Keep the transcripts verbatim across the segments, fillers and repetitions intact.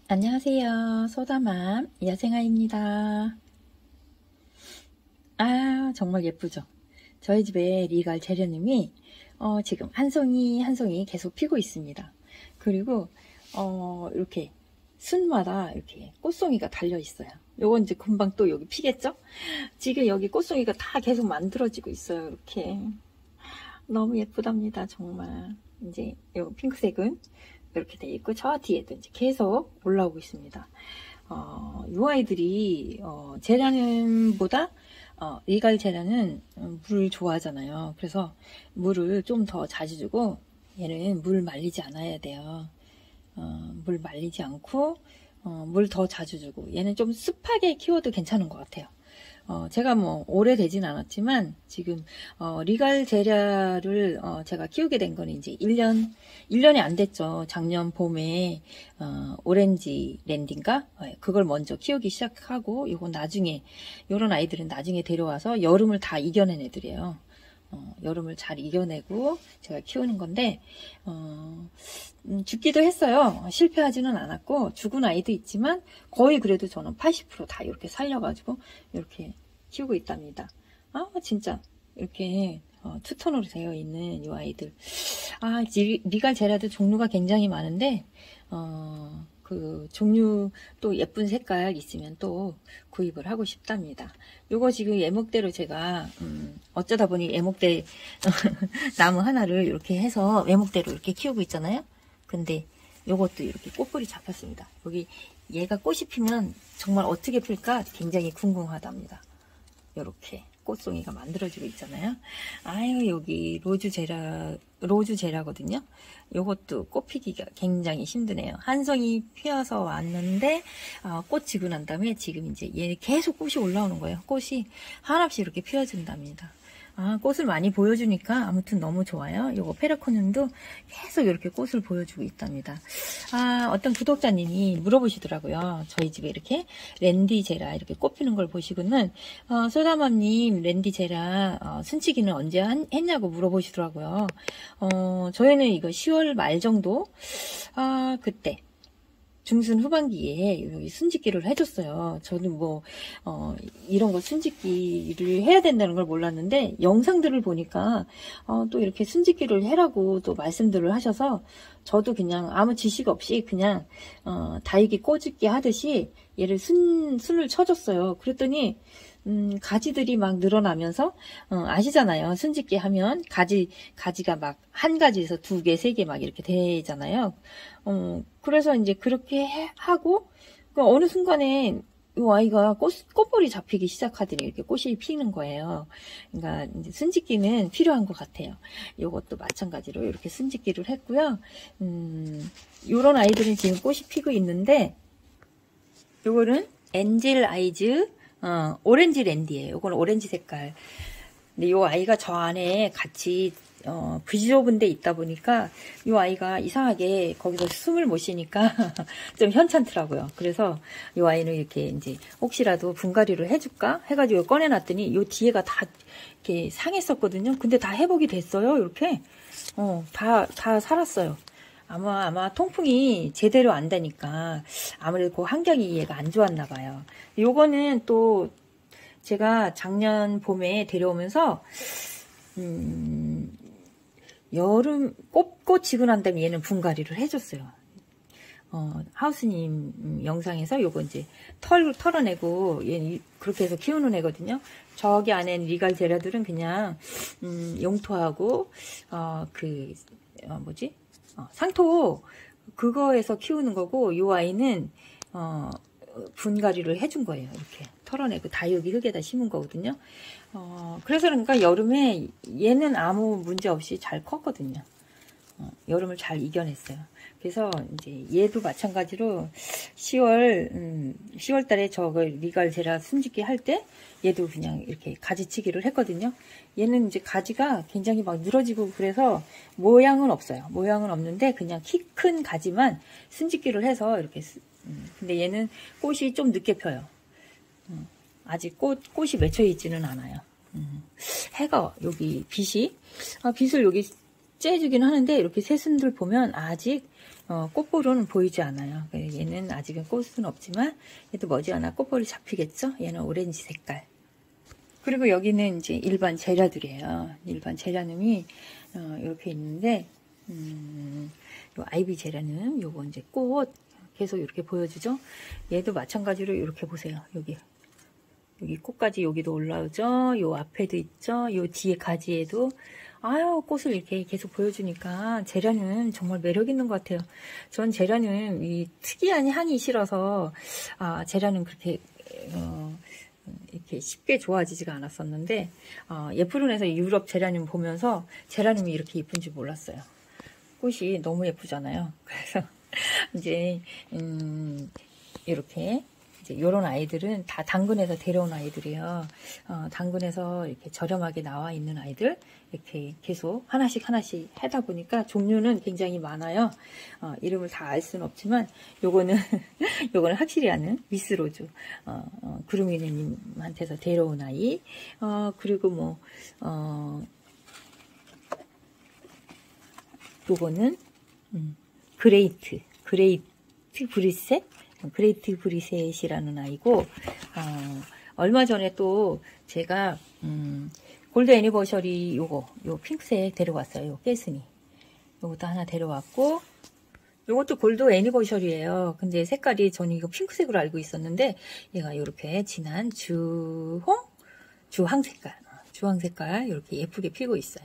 안녕하세요. 소다맘 야생아입니다. 아, 정말 예쁘죠? 저희 집에 리갈 제려님이 어, 지금 한 송이 한 송이 계속 피고 있습니다. 그리고 어, 이렇게 순마다 이렇게 꽃송이가 달려 있어요. 요건 이제 금방 또 여기 피겠죠? 지금 여기 꽃송이가 다 계속 만들어지고 있어요. 이렇게 너무 예쁘답니다. 정말. 이제 요 핑크색은 이렇게 돼 있고 저 뒤에도 이제 계속 올라오고 있습니다. 어, 이 아이들이 어, 제라늄보다 어, 리갈 제라는 물을 좋아하잖아요. 그래서 물을 좀 더 자주 주고 얘는 물 말리지 않아야 돼요. 어, 물 말리지 않고 어, 물 더 자주 주고 얘는 좀 습하게 키워도 괜찮은 것 같아요. 어, 제가 뭐 오래되진 않았지만 지금 어, 리갈 제라를 어, 제가 키우게 된 거는 이제 일 년 일 년이 안 됐죠. 작년 봄에 어, 오렌지 랜딩가 어, 그걸 먼저 키우기 시작하고 이건 나중에 이런 아이들은 나중에 데려와서 여름을 다 이겨낸 애들이에요. 어, 여름을 잘 이겨내고 제가 키우는 건데 어, 음, 죽기도 했어요. 실패하지는 않았고 죽은 아이도 있지만 거의 그래도 저는 팔십 퍼센트 다 이렇게 살려가지고 이렇게 키우고 있답니다. 아 진짜 이렇게 어, 투톤으로 되어 있는 이 아이들. 아 리, 리갈 제라도 종류가 굉장히 많은데 어, 그 종류 또 예쁜 색깔 있으면 또 구입을 하고 싶답니다. 요거 지금 예목대로 제가 음, 어쩌다 보니 예목대 나무 하나를 이렇게 해서 예목대로 이렇게 키우고 있잖아요. 근데 요것도 이렇게 꽃볼이 잡혔습니다. 여기 얘가 꽃이 피면 정말 어떻게 필까 굉장히 궁금하답니다. 요렇게 꽃송이가 만들어지고 있잖아요. 아유 여기 로즈제라 로즈제라거든요. 요것도 꽃 피기가 굉장히 힘드네요. 한 송이 피어서 왔는데 어, 꽃 지고 난 다음에 지금 이제 얘 계속 꽃이 올라오는 거예요. 꽃이 하나씩 이렇게 피어준답니다. 아, 꽃을 많이 보여주니까 아무튼 너무 좋아요. 요거 페라코늄도 계속 이렇게 꽃을 보여주고 있답니다. 아, 어떤 구독자님이 물어보시더라고요. 저희 집에 이렇게 랜디제라 이렇게 꽃 피는 걸 보시고는 어, 소다맘님 랜디제라 어, 순치기는 언제 한, 했냐고 물어보시더라고요. 어, 저희는 이거 시월 말 정도 아, 그때 중순 후반기에 순짓기를 해줬어요. 저는 뭐 어, 이런 거 순짓기를 해야 된다는 걸 몰랐는데 영상들을 보니까 어, 또 이렇게 순짓기를 해라고 또 말씀들을 하셔서 저도 그냥 아무 지식 없이 그냥 어, 다육이 꼬집기 하듯이 얘를 순, 순을 쳐줬어요. 그랬더니 음, 가지들이 막 늘어나면서 어, 아시잖아요. 순짓기 하면 가지 가지가 막 한 가지에서 두 개, 세 개 막 이렇게 되잖아요. 어, 그래서 이제 그렇게 해, 하고 그 어느 순간에 이 아이가 꽃, 꽃볼이 잡히기 시작하더니 이렇게 꽃이 피는 거예요. 그러니까 이제 순짓기는 필요한 것 같아요. 이것도 마찬가지로 이렇게 순짓기를 했고요. 음, 요런 아이들은 지금 꽃이 피고 있는데 요거는 엔젤 아이즈 어, 오렌지 랜디예요. 요거는 오렌지 색깔. 근데 요 아이가 저 안에 같이 어, 부지좁은 데 있다 보니까 이 아이가 이상하게 거기서 숨을 못 쉬니까 좀 현찮더라고요. 그래서 이 아이는 이렇게 이제 혹시라도 분갈이를 해줄까 해가지고 꺼내놨더니 요 뒤에가 다 이렇게 상했었거든요. 근데 다 회복이 됐어요. 이렇게 어, 다, 다 살았어요. 아마 아마 통풍이 제대로 안 되니까 아무래도 그 환경이 얘가 안 좋았나 봐요. 요거는 또 제가 작년 봄에 데려오면서 음, 여름 꽃, 꽃 지고 난 다음에 얘는 분갈이를 해줬어요. 어, 하우스님 음, 영상에서 요거 이제 털, 털어내고 얘 그렇게 해서 키우는 애거든요. 저기 안에 리갈 제라들은 그냥 음, 용토하고 어, 그 어, 뭐지? 어, 상토 그거에서 키우는 거고 요 아이는 어, 분갈이를 해준 거예요. 이렇게 털어내고 다육이 흙에다 심은 거거든요. 어, 그래서 그러니까 여름에 얘는 아무 문제 없이 잘 컸거든요. 어, 여름을 잘 이겨냈어요. 그래서 이제 얘도 마찬가지로 시월 음, 시월 달에 저거 리갈 제라 순짓기 할 때 얘도 그냥 이렇게 가지치기를 했거든요. 얘는 이제 가지가 굉장히 막 늘어지고 그래서 모양은 없어요. 모양은 없는데 그냥 키 큰 가지만 순짓기를 해서 이렇게 음, 근데 얘는 꽃이 좀 늦게 펴요. 음, 아직 꽃, 꽃이 맺혀 있지는 않아요. 음, 해가 여기 빛이 아, 빛을 여기 쬐주긴 하는데 이렇게 새순들 보면 아직 어, 꽃볼은 보이지 않아요. 얘는 아직은 꽃은 없지만 얘도 머지않아 꽃볼이 잡히겠죠. 얘는 오렌지 색깔. 그리고 여기는 이제 일반 제라들이에요. 일반 제라늄이 어, 이렇게 있는데 음, 요 아이비 제라늄 요거 이제 꽃 계속 이렇게 보여주죠. 얘도 마찬가지로 이렇게 보세요. 여기 여기 꽃까지 여기도 올라오죠. 요 앞에도 있죠. 요 뒤에 가지에도 아유 꽃을 이렇게 계속 보여주니까 제라늄 정말 매력 있는 것 같아요. 전 제라늄 이 특이한 향이 싫어서 아 제라늄 그렇게 어, 이렇게 쉽게 좋아지지가 않았었는데 어, 예쁘룬에서 유럽 제라늄 보면서 제라늄이 이렇게 예쁜 줄 몰랐어요. 꽃이 너무 예쁘잖아요. 그래서 이제 음, 이렇게 이제 이런 아이들은 다 당근에서 데려온 아이들이에요. 어, 당근에서 이렇게 저렴하게 나와 있는 아이들 이렇게 계속 하나씩 하나씩 하다 보니까 종류는 굉장히 많아요. 어, 이름을 다 알 수는 없지만 요거는 요거는 확실히 아는 미스로즈 어, 어, 구루미네님한테서 데려온 아이. 어, 그리고 뭐 어, 요거는 음, 그레이트 그레이트 브리셋 그레이트 브리셋이라는 아이고 어, 얼마 전에 또 제가 음, 골드 애니버셔리 요거 요 핑크색 데려왔어요. 요 깨스니 요것도 하나 데려왔고 요것도 골드 애니버셔리예요. 근데 색깔이 저는 이거 핑크색으로 알고 있었는데 얘가 이렇게 진한 주홍 주황 색깔 주황 색깔 이렇게 예쁘게 피고 있어요.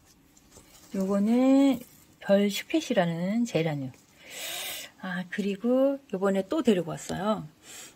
요거는 별 슈펫이라는 제라늄. 아 그리고 요번에 또 데리고 왔어요.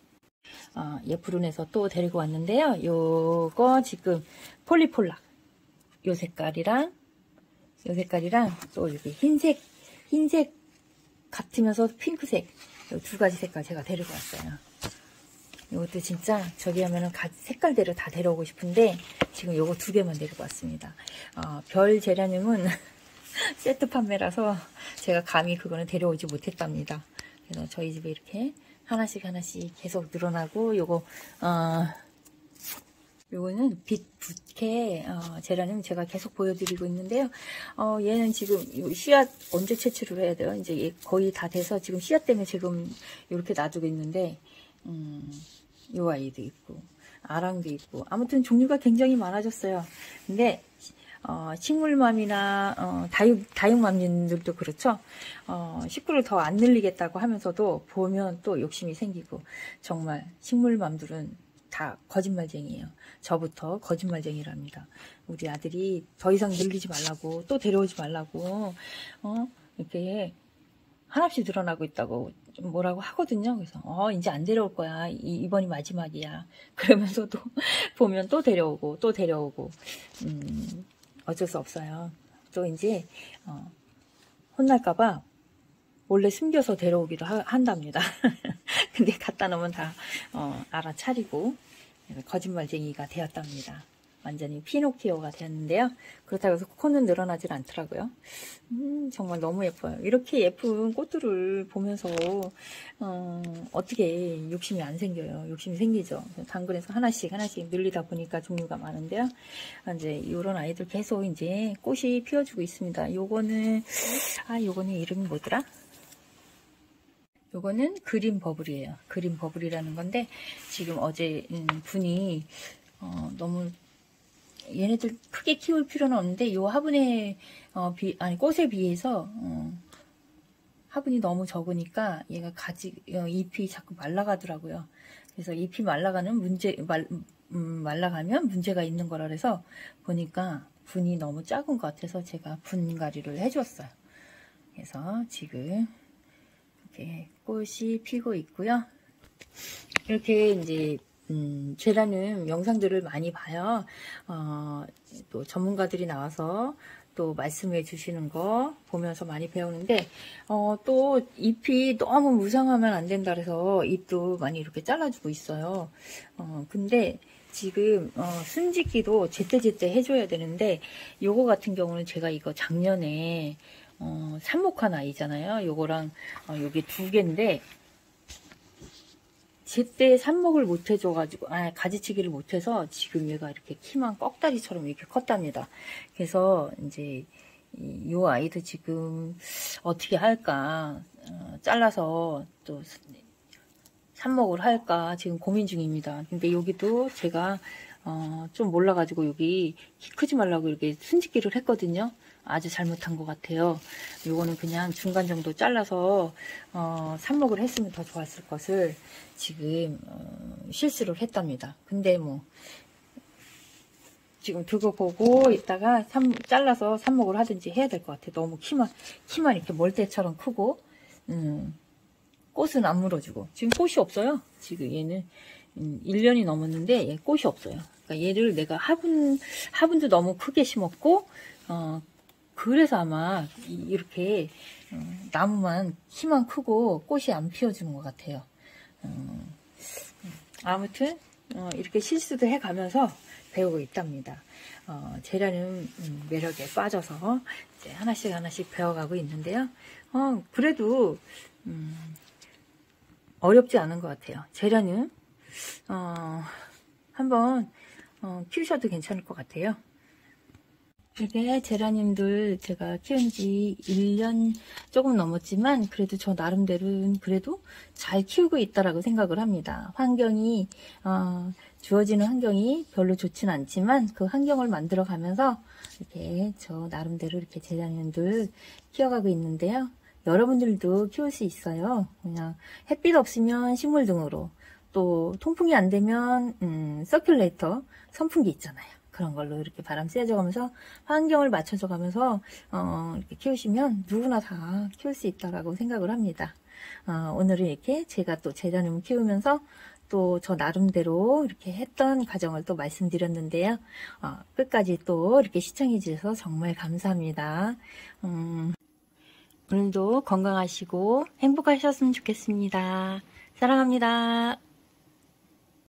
어, 예쁘룬에서 또 데리고 왔는데요. 요거 지금 폴리폴락 요 색깔이랑 요 색깔이랑 또 이렇게 흰색 흰색 같으면서 핑크색 요 두 가지 색깔 제가 데리고 왔어요. 이것도 진짜 저기 하면은 색깔대로 다 데려오고 싶은데 지금 요거 두 개만 데리고 왔습니다. 어, 별 제라늄은 세트 판매라서 제가 감히 그거는 데려오지 못했답니다. 그래서 저희 집에 이렇게 하나씩 하나씩 계속 늘어나고 요거 어, 요거는 빛 붓게 어, 제라늄 제가 계속 보여드리고 있는데요. 어, 얘는 지금 씨앗 언제 채취를 해야 돼요? 이제 얘 거의 다 돼서 지금 씨앗 때문에 지금 이렇게 놔두고 있는데 음, 요 아이도 있고 아랑도 있고 아무튼 종류가 굉장히 많아졌어요. 근데 어, 식물맘이나 어, 다육, 다육맘님들도 그렇죠. 어, 식구를 더 안 늘리겠다고 하면서도 보면 또 욕심이 생기고 정말 식물맘들은 다 거짓말쟁이에요. 저부터 거짓말쟁이랍니다. 우리 아들이 더 이상 늘리지 말라고 또 데려오지 말라고 어, 이렇게 한없이 늘어나고 있다고 좀 뭐라고 하거든요. 그래서 어 이제 안 데려올 거야. 이, 이번이 마지막이야. 그러면서도 보면 또 데려오고 또 데려오고 음, 어쩔 수 없어요. 또 이제 어, 혼날까봐 몰래 숨겨서 데려오기도 하, 한답니다. 근데 갖다 놓으면 다 어, 알아차리고 거짓말쟁이가 되었답니다. 완전히 피노키오가 되었는데요. 그렇다고 해서 코는 늘어나질 않더라고요. 음, 정말 너무 예뻐요. 이렇게 예쁜 꽃들을 보면서 어, 어떻게 욕심이 안 생겨요. 욕심이 생기죠. 당근에서 하나씩 하나씩 늘리다 보니까 종류가 많은데요. 이제 이런 아이들 계속 이제 꽃이 피어주고 있습니다. 요거는 아 요거는 이름이 뭐더라? 요거는 그린 버블이에요. 그린 버블이라는 건데 지금 어제 음, 분이 어, 너무 얘네들 크게 키울 필요는 없는데 요 화분에 어, 비, 아니 꽃에 비해서 어, 화분이 너무 적으니까 얘가 가지 어, 잎이 자꾸 말라가더라고요. 그래서 잎이 말라가는 문제 말, 음, 말라가면 문제가 있는 거라 그래서 보니까 분이 너무 작은 것 같아서 제가 분갈이를 해줬어요. 그래서 지금 이렇게 꽃이 피고 있고요. 이렇게 이제 음, 제라늄 영상들을 많이 봐요. 어, 또 전문가들이 나와서 또 말씀해 주시는 거 보면서 많이 배우는데 어, 또 잎이 너무 무성하면 안 된다 그래서 잎도 많이 이렇게 잘라주고 있어요. 어, 근데 지금 어, 순짓기도 제때제때 해줘야 되는데 요거 같은 경우는 제가 이거 작년에 어, 삽목한 아이잖아요. 요거랑 어, 요게 두 개인데 제때 삽목을 못 해줘가지고, 아, 가지치기를 못해서 지금 얘가 이렇게 키만 꺽다리처럼 이렇게 컸답니다. 그래서 이제 이 요 아이도 지금 어떻게 할까, 어, 잘라서 또 삽목을 할까 지금 고민 중입니다. 근데 여기도 제가 어, 좀 몰라가지고 여기 키 크지 말라고 이렇게 순짓기를 했거든요. 아주 잘못한 것 같아요. 요거는 그냥 중간 정도 잘라서 어, 삽목을 했으면 더 좋았을 것을 지금 어, 실수를 했답니다. 근데 뭐 지금 그거 보고 있다가 삼, 잘라서 삽목을 하든지 해야 될 것 같아요. 너무 키만 키만 이렇게 멀대처럼 크고 음, 꽃은 안 물어주고 지금 꽃이 없어요. 지금 얘는 음, 일 년이 넘었는데 얘 꽃이 없어요. 그러니까 얘를 내가 화분 화분도 너무 크게 심었고 어, 그래서 아마 이렇게 어, 나무만 키만 크고 꽃이 안 피어주는 것 같아요. 어, 아무튼 어, 이렇게 실수도 해가면서 배우고 있답니다. 어, 제라늄 매력에 빠져서 이제 하나씩 하나씩 배워가고 있는데요. 어, 그래도 음, 어렵지 않은 것 같아요. 제라늄 어, 한번 어, 키우셔도 괜찮을 것 같아요. 이렇게 제라늄들 제가 키운 지 일 년 조금 넘었지만 그래도 저 나름대로는 그래도 잘 키우고 있다라고 생각을 합니다. 환경이 어, 주어지는 환경이 별로 좋진 않지만 그 환경을 만들어 가면서 이렇게 저 나름대로 이렇게 제라늄들 키워가고 있는데요. 여러분들도 키울 수 있어요. 그냥 햇빛 없으면 식물 등으로, 또 통풍이 안 되면 음, 서큘레이터 선풍기 있잖아요. 그런 걸로 이렇게 바람 쐬져 가면서 환경을 맞춰져 가면서 어, 이렇게 키우시면 누구나 다 키울 수 있다라고 생각을 합니다. 어, 오늘은 이렇게 제가 또 제라늄 키우면서 또 저 나름대로 이렇게 했던 과정을 또 말씀드렸는데요. 어, 끝까지 또 이렇게 시청해 주셔서 정말 감사합니다. 음, 오늘도 건강하시고 행복하셨으면 좋겠습니다. 사랑합니다.